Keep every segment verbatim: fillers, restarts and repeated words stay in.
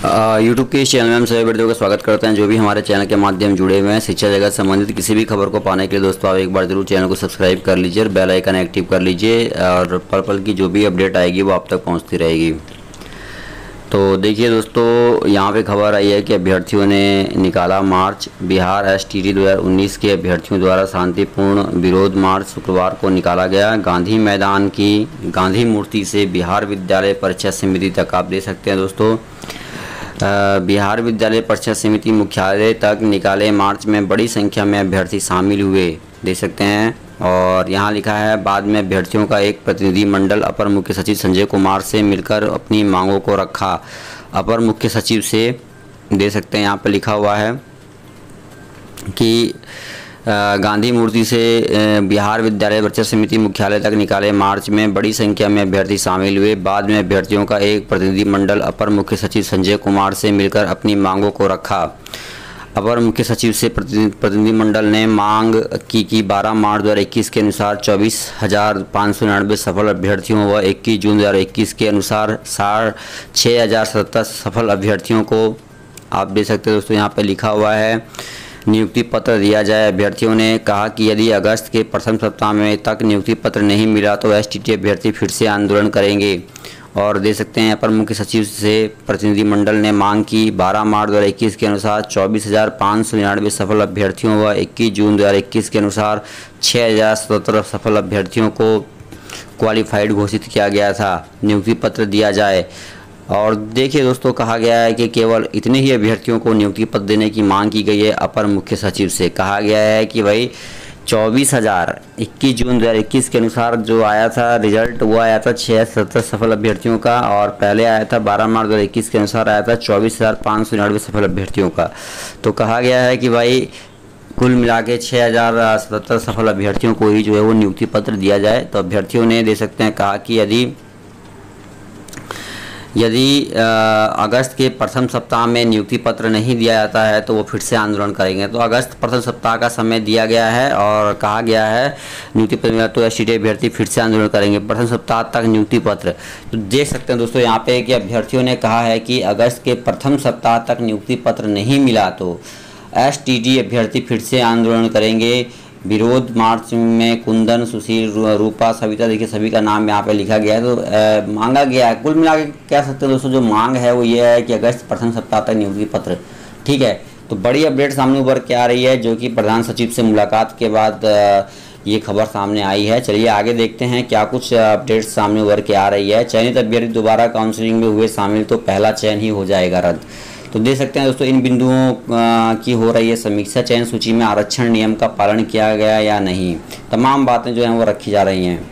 YouTube के इस channel में हम सभी विद्यार्थियों का स्वागत करते हैं। जो भी हमारे चैनल के माध्यम जुड़े हुए हैं शिक्षा जगत संबंधित किसी भी खबर को पाने के लिए दोस्तों आप एक बार जरूर चैनल को सब्सक्राइब कर लीजिए और बेल आइकन एक्टिव कर लीजिए और पल पल की जो भी अपडेट आएगी वो आप तक पहुंचती रहेगी। तो देखिए दोस्तों, यहाँ पे खबर आई है कि अभ्यर्थियों ने निकाला मार्च। बिहार एस टी टी दो हज़ार उन्नीस के अभ्यर्थियों द्वारा शांतिपूर्ण विरोध मार्च शुक्रवार को निकाला गया। गांधी मैदान की गांधी मूर्ति से बिहार विद्यालय परीक्षा समिति तक आप दे सकते हैं दोस्तों। बिहार विद्यालय परीक्षा समिति मुख्यालय तक निकाले मार्च में बड़ी संख्या में अभ्यर्थी शामिल हुए, दे सकते हैं। और यहाँ लिखा है, बाद में अभ्यर्थियों का एक प्रतिनिधि मंडल अपर मुख्य सचिव संजय कुमार से मिलकर अपनी मांगों को रखा। अपर मुख्य सचिव से, दे सकते हैं, यहाँ पर लिखा हुआ है कि गांधी मूर्ति से बिहार विद्यालय परीक्षा समिति मुख्यालय तक निकाले मार्च में बड़ी संख्या में अभ्यर्थी शामिल हुए। बाद में अभ्यर्थियों का एक प्रतिनिधि मंडल अपर मुख्य सचिव संजय कुमार से मिलकर अपनी मांगों को रखा। अपर मुख्य सचिव से प्रतिनिधि मंडल ने मांग की कि बारह मार्च दो हज़ार इक्कीस के अनुसार चौबीस हज़ार पाँच सौ निन्यानवे सफल अभ्यर्थियों व इक्कीस जून दो हज़ार इक्कीस के अनुसार साढ़े छः हज़ार सत्तर सफल अभ्यर्थियों को, आप देख सकते हैं दोस्तों, यहाँ पे लिखा हुआ है, नियुक्ति पत्र दिया जाए। अभ्यर्थियों ने कहा कि यदि अगस्त के प्रथम सप्ताह में तक नियुक्ति पत्र नहीं मिला तो एस टी टी अभ्यर्थी फिर से आंदोलन करेंगे। और दे सकते हैं, अपर मुख्य सचिव से प्रतिनिधि मंडल ने मांग की बारह मार्च दो हज़ार इक्कीस के अनुसार चौबीस हज़ार पाँच सौ निन्यानवे सफल अभ्यर्थियों व इक्कीस जून दो हज़ार इक्कीस के अनुसार छः हज़ार सत्रह सफल अभ्यर्थियों को क्वालिफाइड घोषित किया गया था, नियुक्ति पत्र दिया जाए। और देखिए दोस्तों, कहा गया है कि केवल इतने ही अभ्यर्थियों को नियुक्ति पत्र देने की मांग की गई है। अपर मुख्य सचिव से कहा गया है कि भाई चौबीस हज़ार इक्कीस जून दो हज़ार इक्कीस के अनुसार जो आया था रिजल्ट, वो आया था छः सत्तर सफल अभ्यर्थियों का, और पहले आया था बारह मार्च दो हज़ार इक्कीस के अनुसार आया था चौबीस हज़ार पाँच सौ निन्यानवे सफल अभ्यर्थियों का। तो कहा गया है कि भाई कुल मिला के छः हज़ार सत्तर सफल अभ्यर्थियों को ही जो है वो नियुक्ति पत्र दिया जाए। तो अभ्यर्थियों ने, दे सकते हैं, कहा कि यदि यदि अगस्त के प्रथम सप्ताह में नियुक्ति पत्र नहीं दिया जाता है तो वो फिर से आंदोलन करेंगे। तो अगस्त प्रथम सप्ताह का समय दिया गया है और कहा गया है नियुक्ति पत्र मिला तो एस टी टी अभ्यर्थी फिर से आंदोलन करेंगे, प्रथम सप्ताह तक नियुक्ति पत्र। तो देख सकते हैं दोस्तों यहाँ पे कि अभ्यर्थियों ने कहा है कि अगस्त के प्रथम सप्ताह तक नियुक्ति पत्र नहीं मिला तो एस टी टी अभ्यर्थी फिर से आंदोलन करेंगे। विरोध मार्च में कुंदन, सुशील, रूपा, सविता, देखिए सभी का नाम यहाँ पे लिखा गया है। तो आ, मांगा गया है, कुल मिला के कह सकते हैं दोस्तों, जो मांग है वो ये है कि अगस्त प्रथम सप्ताह तक नियुक्ति पत्र, ठीक है। तो बड़ी अपडेट सामने उभर के आ रही है, जो कि प्रधान सचिव से मुलाकात के बाद आ, ये खबर सामने आई है। चलिए आगे देखते हैं क्या कुछ अपडेट सामने उभर के आ रही है। चयनित अभ्यर्थी दोबारा काउंसलिंग में हुए शामिल तो पहला चयन ही हो जाएगा रद्द। तो देख सकते हैं दोस्तों, इन बिंदुओं की हो रही है समीक्षा। चयन सूची में आरक्षण नियम का पालन किया गया या नहीं, तमाम बातें जो हैं वो रखी जा रही हैं।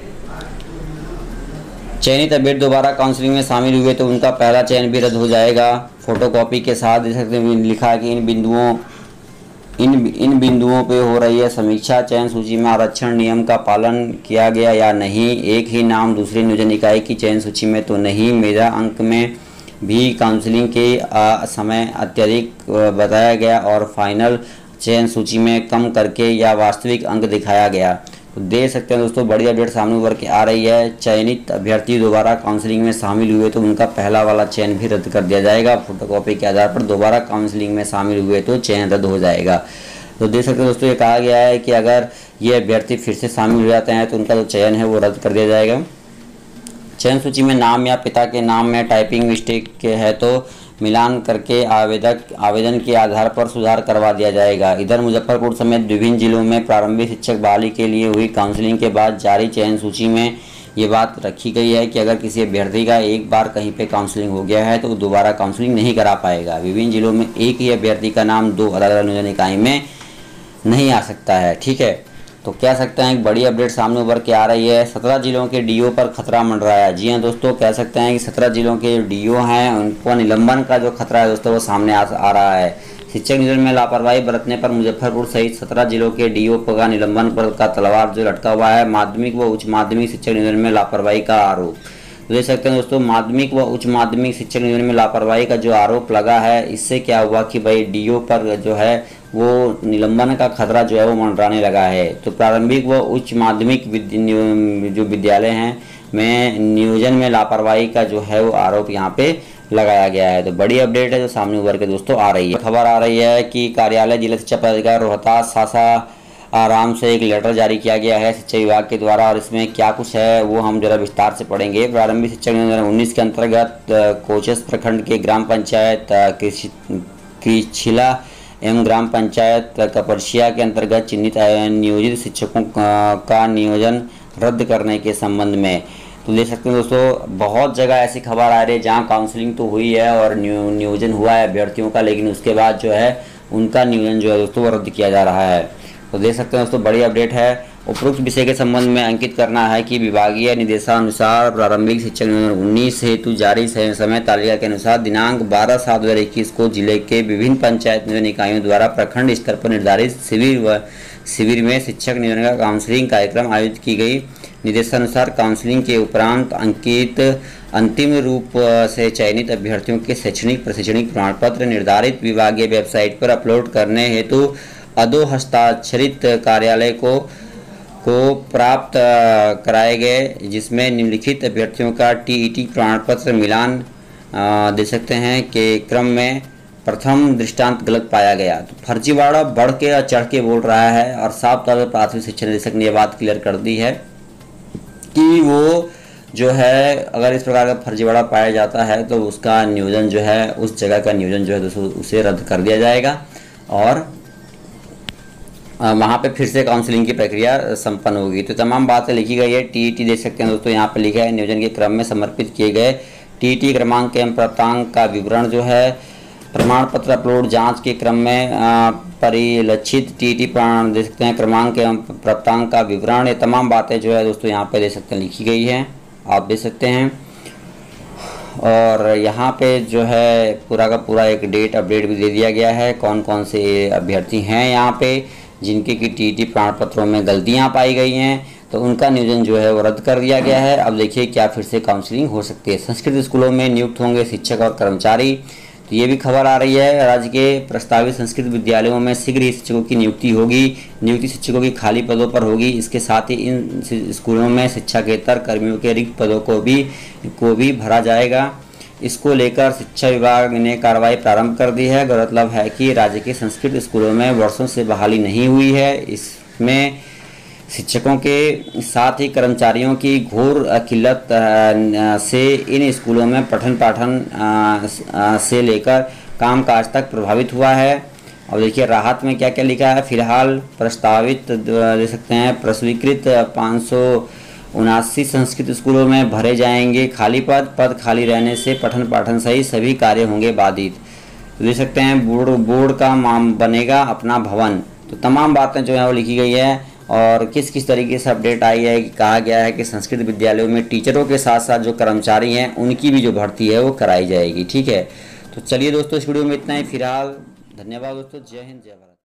चयनित अभ्यर्थी दोबारा काउंसलिंग में शामिल हुए तो उनका पहला चयन भी रद्द हो जाएगा। फोटोकॉपी के साथ देख सकते हैं लिखा है कि इन बिंदुओं इन इन बिंदुओं पे हो रही है समीक्षा। चयन सूची में आरक्षण नियम का पालन किया गया या नहीं, एक ही नाम दूसरी नियोजन इकाई की चयन सूची में तो नहीं, मेधा अंक में भी काउंसलिंग के समय अत्यधिक बताया गया और फाइनल चयन सूची में कम करके या वास्तविक अंक दिखाया गया। तो देख सकते हैं दोस्तों, बड़ी अपडेट सामने उभर के आ रही है। चयनित अभ्यर्थी दोबारा काउंसलिंग में शामिल हुए तो उनका पहला वाला चयन भी रद्द कर दिया जाएगा। फोटोकॉपी के आधार पर दोबारा काउंसलिंग में शामिल हुए तो चयन रद्द हो जाएगा। तो देख सकते हैं दोस्तों, ये कहा गया है कि अगर ये अभ्यर्थी फिर से शामिल हो जाते हैं तो उनका जो चयन है वो रद्द कर दिया जाएगा। चयन सूची में नाम या पिता के नाम में टाइपिंग मिस्टेक है तो मिलान करके आवेदक आवेदन के आधार पर सुधार करवा दिया जाएगा। इधर मुजफ्फरपुर समेत विभिन्न जिलों में प्रारंभिक शिक्षक बहाली के लिए हुई काउंसलिंग के बाद जारी चयन सूची में ये बात रखी गई है कि अगर किसी अभ्यर्थी का एक बार कहीं पे काउंसलिंग हो गया है तो वो दोबारा काउंसलिंग नहीं करा पाएगा। विभिन्न जिलों में एक ही अभ्यर्थी का नाम दो अलग अलग नियोजन इकाई में नहीं आ सकता है, ठीक है। तो कह सकते हैं एक बड़ी अपडेट सामने उभर के आ रही है। सत्रह जिलों के डी ओ पर खतरा मंडराया। जी हाँ दोस्तों, कह सकते हैं कि सत्रह जिलों के डी ओ हैं उनको निलंबन का जो खतरा है दोस्तों वो सामने आ, आ रहा है। शिक्षक नियोजन में लापरवाही बरतने पर मुजफ्फरपुर सहित सत्रह जिलों के डी ओ का निलंबन पर का तलवार जो लटका हुआ है। माध्यमिक व उच्च माध्यमिक शिक्षक नियोजन में लापरवाही का आरोप। देख सकते हैं दोस्तों, माध्यमिक व उच्च माध्यमिक शिक्षक नियोजन में लापरवाही का जो आरोप लगा है, इससे क्या हुआ कि भाई डी ओ पर जो है वो निलंबन का खतरा जो है वो मंडराने लगा है। तो प्रारंभिक व उच्च माध्यमिक जो विद्यालय हैं में नियोजन में लापरवाही का जो है वो आरोप यहाँ पे लगाया गया है। तो बड़ी अपडेट है जो सामने उभर के दोस्तों आ रही है। खबर आ रही है कि कार्यालय जिला शिक्षा पदाधिकारी रोहतास सासा आराम से एक लेटर जारी किया गया है शिक्षा विभाग के द्वारा, और इसमें क्या कुछ है वो हम जरा विस्तार से पढ़ेंगे। प्रारंभिक शिक्षा दो हज़ार उन्नीस के अंतर्गत कोचस प्रखंड के ग्राम पंचायत कृछिला एवं ग्राम पंचायत कपरसिया के अंतर्गत चिन्हित नियोजित शिक्षकों का नियोजन रद्द करने के संबंध में। तो देख सकते हैं दोस्तों, बहुत जगह ऐसी खबर आ रही है जहां काउंसलिंग तो हुई है और नियोजन हुआ है अभ्यर्थियों का, लेकिन उसके बाद जो है उनका नियोजन जो है दोस्तों वो रद्द किया जा रहा है। तो देख सकते हैं दोस्तों, बड़ी अपडेट है। उपरोक्त विषय के संबंध में अंकित करना है कि विभागीय निर्देशानुसार प्रारंभिक शिक्षा दो हज़ार उन्नीस हेतु जारी समय तालिका के अनुसार दिनांक बारह सात दो हज़ार इक्कीस को जिले के विभिन्न पंचायत नियोजन इकाइयों द्वारा प्रखंड स्तर पर निर्धारित शिविर व शिविर में शिक्षक नियोजन का काउंसलिंग कार्यक्रम आयोजित की गई। निर्देशानुसार काउंसलिंग के उपरांत अंकित अंतिम रूप से चयनित अभ्यर्थियों के शैक्षणिक प्रशिक्षणिक प्रमाण पत्र निर्धारित विभागीय वेबसाइट पर अपलोड करने हेतु अधो हस्ताक्षरित कार्यालय को को प्राप्त कराए गए, जिसमें निम्नलिखित अभ्यर्थियों का टीईटी प्रमाण पत्र मिलान दे सकते हैं के क्रम में प्रथम दृष्टांत गलत पाया गया। तो फर्जीवाड़ा बढ़ के और चढ़ के बोल रहा है और साफ तौर पर प्राथमिक शिक्षा निदेशक ने यह बात क्लियर कर दी है कि वो जो है अगर इस प्रकार का फर्जीवाड़ा पाया जाता है तो उसका नियोजन जो है उस जगह का नियोजन जो है दोस्तों उसे रद्द कर दिया जाएगा और वहाँ पे फिर से काउंसलिंग की प्रक्रिया संपन्न होगी। तो तमाम बातें लिखी गई है। टीईटी देख सकते हैं दोस्तों, यहाँ पे लिखा है नियोजन के क्रम में समर्पित किए गए टीईटी क्रमांक एवं प्राप्तांक का विवरण जो है, प्रमाण पत्र अपलोड जांच के क्रम में परिलक्षित टीईटी प्रमाण देख सकते हैं क्रमांक एवं प्राप्तांक का विवरण, ये तमाम बातें जो है दोस्तों यहाँ पे देख सकते हैं लिखी गई है, आप देख सकते हैं। और यहाँ पे जो है पूरा का पूरा एक डेट अपडेट भी दे दिया गया है, कौन कौन से अभ्यर्थी हैं यहाँ पे जिनके की टीईटी प्रमाण पत्रों में गलतियाँ पाई गई हैं, तो उनका नियोजन जो है वो रद्द कर दिया गया है। अब देखिए क्या फिर से काउंसलिंग हो सकती है। संस्कृत स्कूलों में नियुक्त होंगे शिक्षक और कर्मचारी, तो ये भी खबर आ रही है। राज्य के प्रस्तावित संस्कृत विद्यालयों में शीघ्र ही शिक्षकों की नियुक्ति होगी। नियुक्ति शिक्षकों की खाली पदों पर होगी। इसके साथ ही इन स्कूलों में शिक्षाकेतर कर्मियों के रिक्त पदों को भी को भी भरा जाएगा। इसको लेकर शिक्षा विभाग ने कार्रवाई प्रारंभ कर दी है। गौरतलब है कि राज्य के संस्कृत स्कूलों में वर्षों से बहाली नहीं हुई है। इसमें शिक्षकों के साथ ही कर्मचारियों की घोर किल्लत से इन स्कूलों में पठन पाठन से लेकर कामकाज तक प्रभावित हुआ है। और देखिए राहत में क्या क्या लिखा है। फिलहाल प्रस्तावित दे सकते हैं प्रस्वीकृत पाँच सौ उनासी संस्कृत स्कूलों में भरे जाएंगे खाली पद। पद खाली रहने से पठन पाठन सहित सभी कार्य होंगे बाधित। तो देख सकते हैं बोर्ड बोर्ड का माम बनेगा अपना भवन। तो तमाम बातें जो है वो लिखी गई है और किस किस तरीके से अपडेट आई है कि कहा गया है कि संस्कृत विद्यालयों में टीचरों के साथ साथ जो कर्मचारी हैं उनकी भी जो भर्ती है वो कराई जाएगी। ठीक है, तो चलिए दोस्तों इस वीडियो में इतना ही। फिलहाल धन्यवाद दोस्तों, जय हिंद जय भारत।